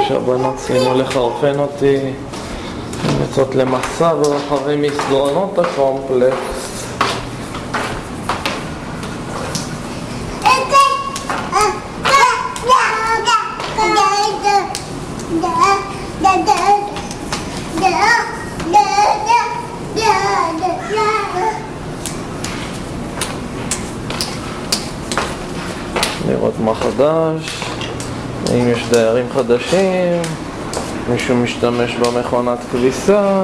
שהבנות סיימו לחרפן אותי, הן יוצאות למסע ברחבי מסדרונות הקומפלקס. לראות מה חדש, אם יש דיירים חדשים, מישהו משתמש במכונת כביסה.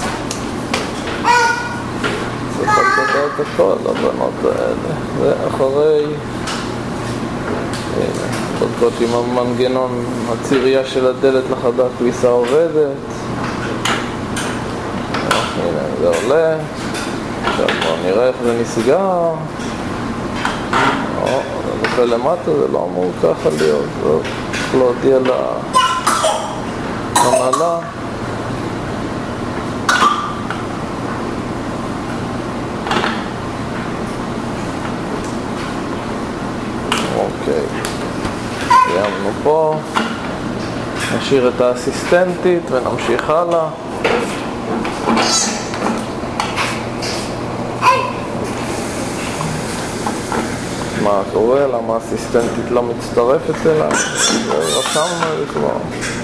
צריך לדעת הכל, הבנות האלה. ואחרי, הנה, בודקות עם המנגנון, הצירייה של הדלת לחדר כביסה עובדת. הנה, זה עולה. עכשיו בואו נראה איך זה נסגר. זה נופל למטה, זה לא אמור ככה להיות. צריך להודיע להנהלה. אוקיי, סיימנו פה. נשאיר את האסיסטנטית ונמשיך הלאה. מה קורה? למה האסיסטנטית לא מצטרפת אליי? רשמנו את זה כבר.